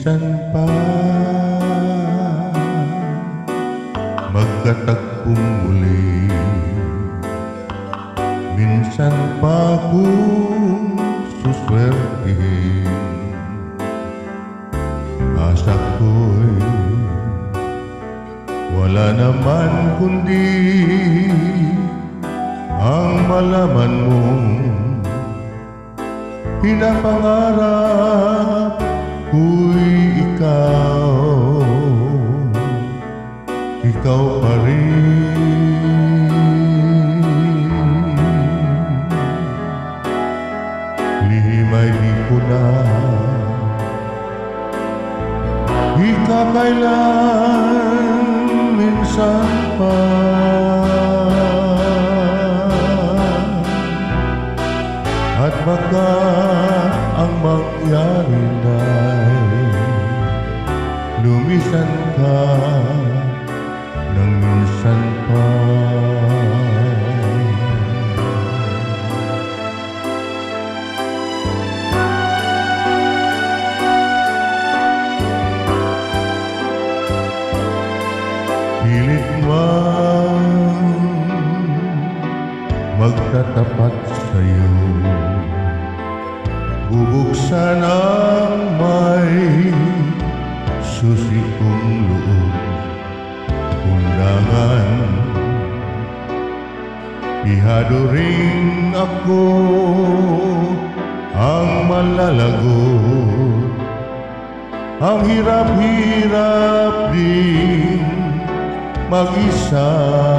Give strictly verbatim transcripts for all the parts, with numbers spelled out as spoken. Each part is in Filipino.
minsan pa magkatagpong muli. Minsan pa kung suswertihin, asa ko'y wala naman kundi ang malaman mong pinapangarap ko'y ikaw, ikaw pa rin. Lihim ay di ko na ikakailan minsan pa. At baka ang mangyari na'y lumisan ka ng minsan pa. Pilit man magtatapat sa'yo, bubuksan ang may susi kong loob. Undangan, ihado rin ako ang malalagot. Ang hirap-hirap din mag-isa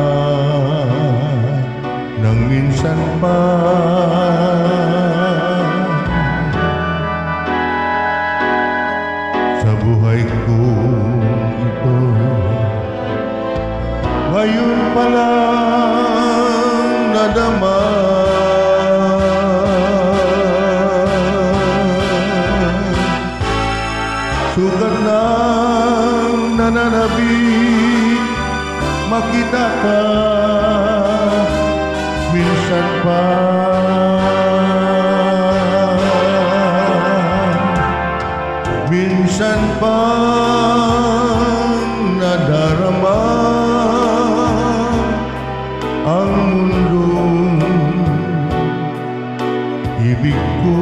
nang minsan pa. Sa buhay kong ito, ngayon pa lang nadama. Sugat ng nananabik, makita ka minsan pa. Minsan pa nadarama ang mundong ibig ko,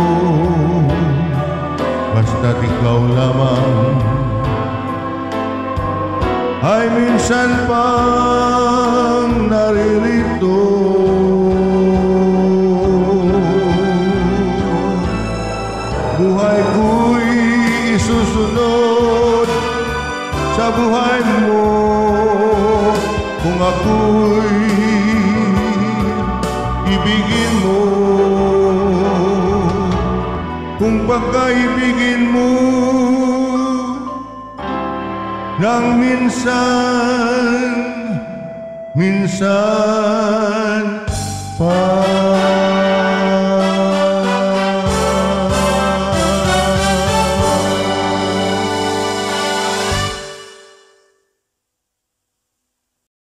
basta't ikaw lamang ay minsan pang naririto. Buhay ko'y isusunod sa buhay mo kung ako'y ibigin mo. Kung pagkaibigin mo nang minsan, minsan